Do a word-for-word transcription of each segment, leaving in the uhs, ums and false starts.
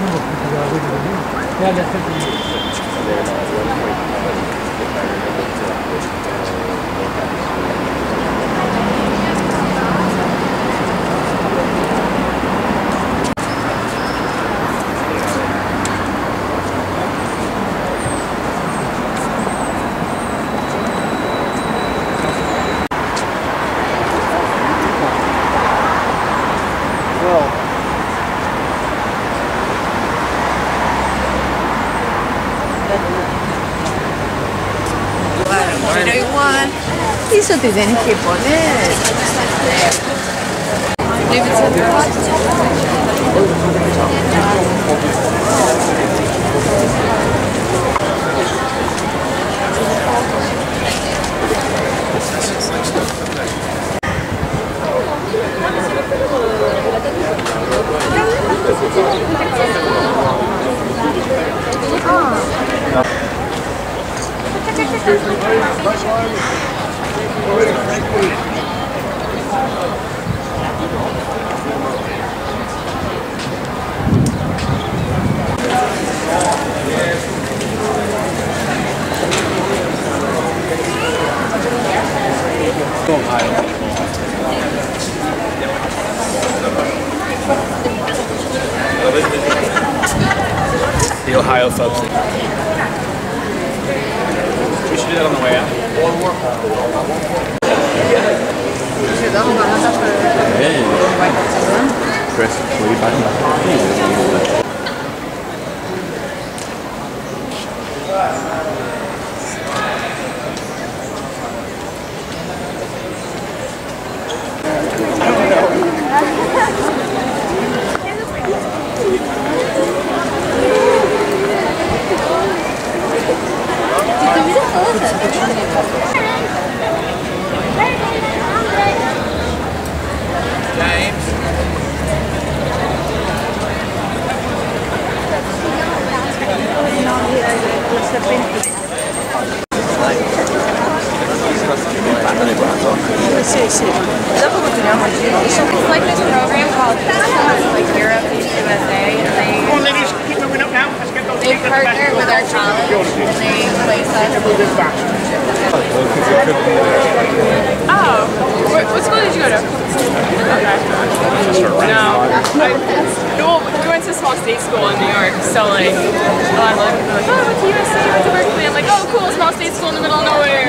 Eso te tenés que poner. The Ohio folks. We should do that on the way out. Hey. Chris, what are you talking about? Sì, sì. Dopo continuiamo a girare. It's like this program called like Europe Meets U S A, and they they partner with our college and they place us. Oh, what, what school did you go to? Okay. No, I, well, we went to a small state school in New York, so like a lot of other people are like, oh, I went to U S C, I went to Berkeley. I'm like, oh, cool, small state school in the middle of nowhere.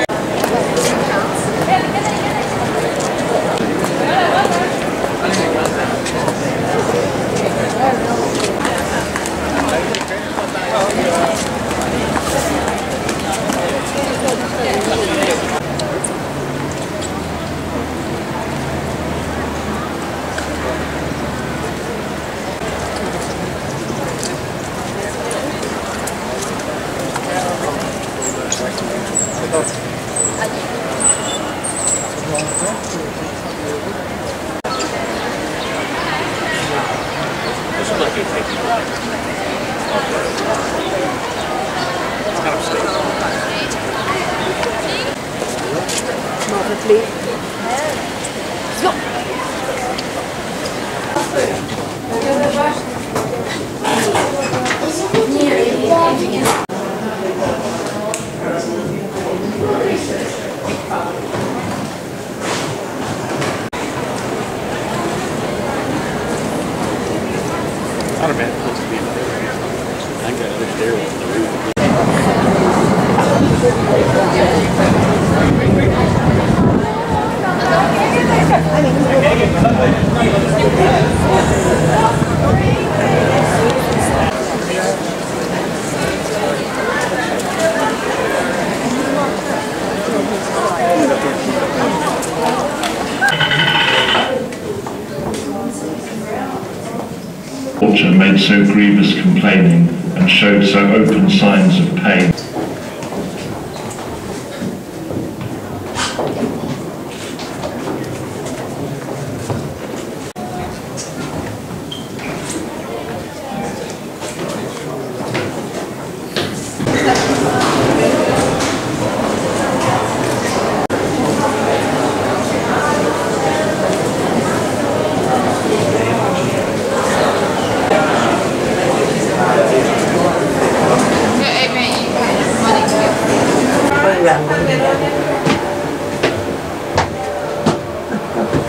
Made so grievous complaining and showed so open signs of pain.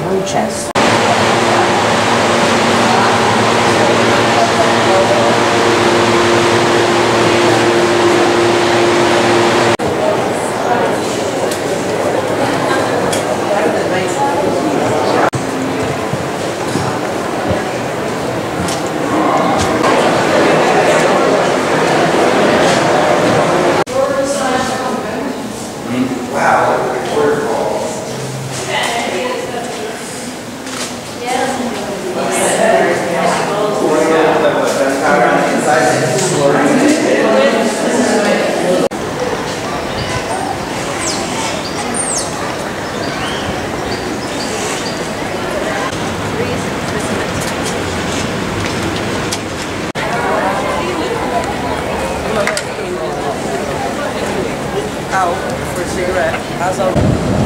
blue chest. Out for a cigarette. As of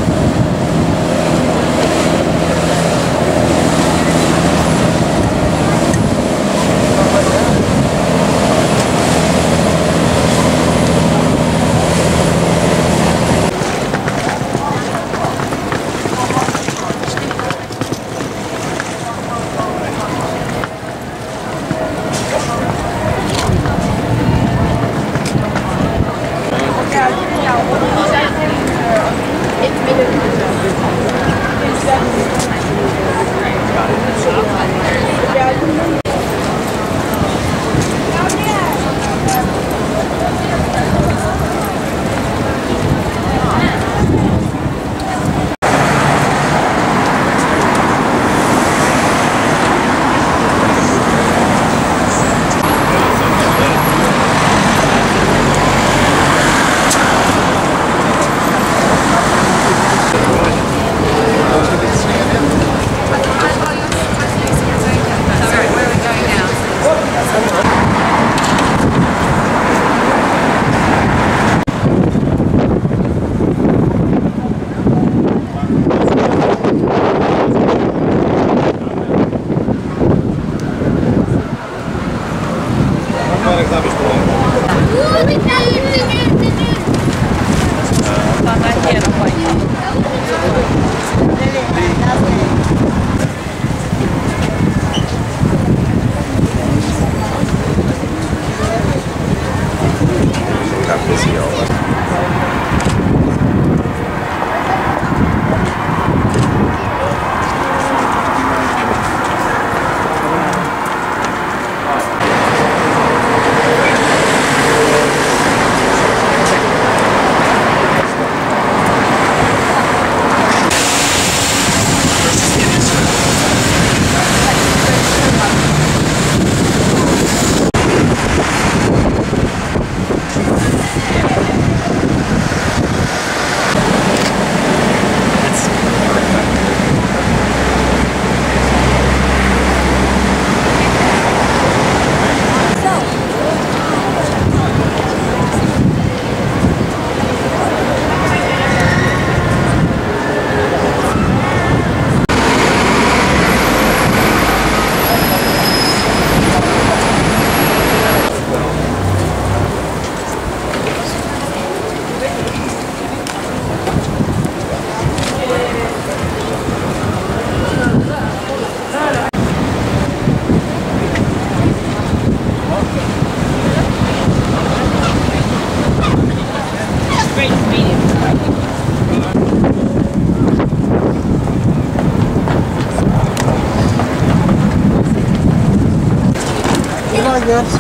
Yes.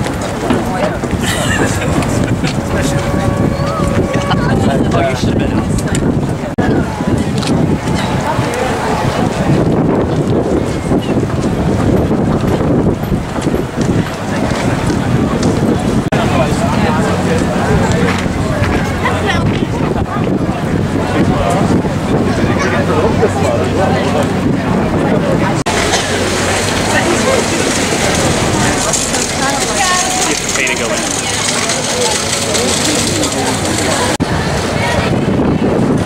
Oh, you should have been. Thank you.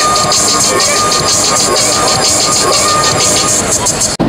it.